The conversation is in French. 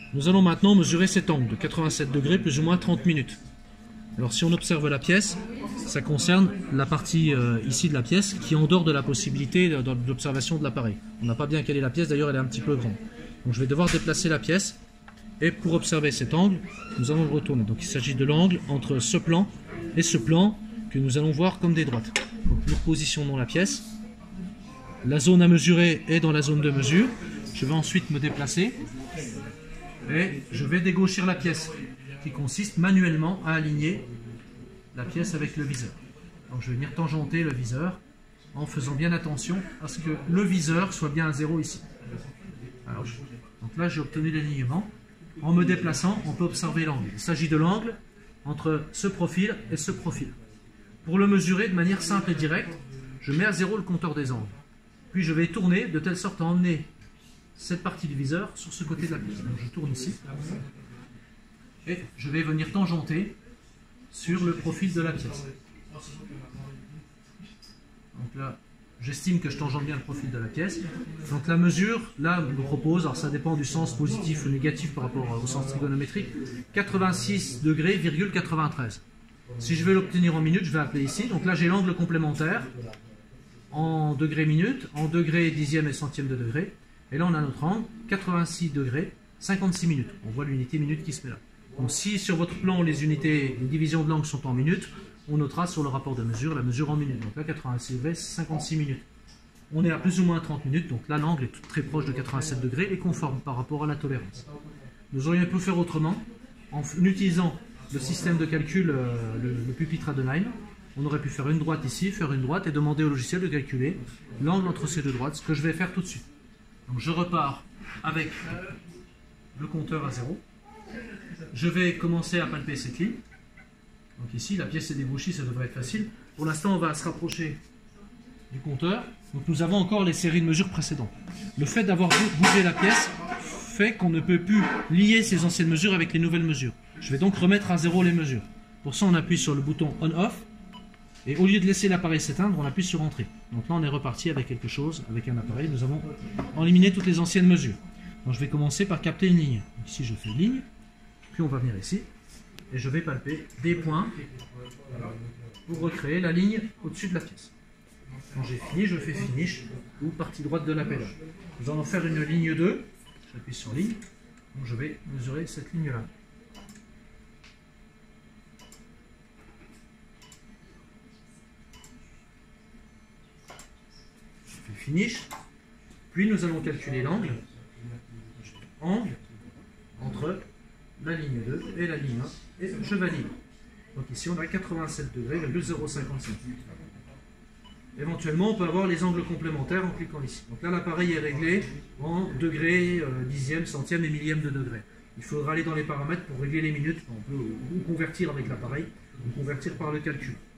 Nous allons maintenant mesurer cet angle de 87 degrés plus ou moins 30 minutes. Alors si on observe la pièce, ça concerne la partie ici de la pièce qui est en dehors de la possibilité d'observation de l'appareil. On n'a pas bien calé la pièce, d'ailleurs elle est un petit peu grande. Donc je vais devoir déplacer la pièce et pour observer cet angle, nous allons le retourner. Donc il s'agit de l'angle entre ce plan et ce plan que nous allons voir comme des droites. Donc nous repositionnons la pièce. La zone à mesurer est dans la zone de mesure. Je vais ensuite me déplacer et je vais dégauchir la pièce qui consiste manuellement à aligner la pièce avec le viseur. Donc je vais venir tangenter le viseur en faisant bien attention à ce que le viseur soit bien à 0 ici. Alors, donc là j'ai obtenu l'alignement. En me déplaçant, on peut observer l'angle. Il s'agit de l'angle entre ce profil et ce profil. Pour le mesurer de manière simple et directe, je mets à 0 le compteur des angles. Puis je vais tourner de telle sorte à emmener cette partie du viseur sur ce côté de la pièce. Donc je tourne ici. Et je vais venir tangenter sur le profil de la pièce. Donc là, j'estime que je tangente bien le profil de la pièce. Donc la mesure, là, me propose, alors ça dépend du sens positif ou négatif par rapport au sens trigonométrique, 86 degrés, 93. Si je veux l'obtenir en minutes, je vais appeler ici. Donc là, j'ai l'angle complémentaire en degrés minutes, en degrés dixième et centième de degré. Et là, on a notre angle, 86 degrés, 56 minutes. On voit l'unité minute qui se met là. Donc si sur votre plan, les divisions de l'angle sont en minutes, on notera sur le rapport de mesure la mesure en minutes. Donc là, 86 degrés, 56 minutes. On est à plus ou moins 30 minutes, donc là, l'angle est très proche de 87 degrés et conforme par rapport à la tolérance. Nous aurions pu faire autrement, en utilisant le système de calcul, le pupitre Adenheim. On aurait pu faire une droite ici, faire une droite et demander au logiciel de calculer l'angle entre ces deux droites, ce que je vais faire tout de suite. Donc je repars avec le compteur à 0. Je vais commencer à palper cette ligne. Donc ici, la pièce est débouchée, ça devrait être facile. Pour l'instant, on va se rapprocher du compteur. Donc nous avons encore les séries de mesures précédentes. Le fait d'avoir bougé la pièce fait qu'on ne peut plus lier ces anciennes mesures avec les nouvelles mesures. Je vais donc remettre à 0 les mesures. Pour ça, on appuie sur le bouton On-Off. Et au lieu de laisser l'appareil s'éteindre, on appuie sur Entrée. Donc là, on est reparti avec quelque chose, avec un appareil. Nous avons éliminé toutes les anciennes mesures. Donc je vais commencer par capter une ligne. Ici, je fais une ligne. Puis on va venir ici. Et je vais palper des points pour recréer la ligne au-dessus de la pièce. Quand j'ai fini, je fais Finish ou partie droite de l'appel. Nous allons faire une ligne 2. J'appuie sur ligne. Donc je vais mesurer cette ligne-là. Je fais Finish. Puis nous allons calculer l'angle entre la ligne 2 et la ligne 1. Et je valide. Donc ici on a 87 degrés, 0,55. Éventuellement on peut avoir les angles complémentaires en cliquant ici. Donc là l'appareil est réglé en degrés, dixième, centième et millième de degré. Il faudra aller dans les paramètres pour régler les minutes. On peut ou convertir avec l'appareil ou convertir par le calcul.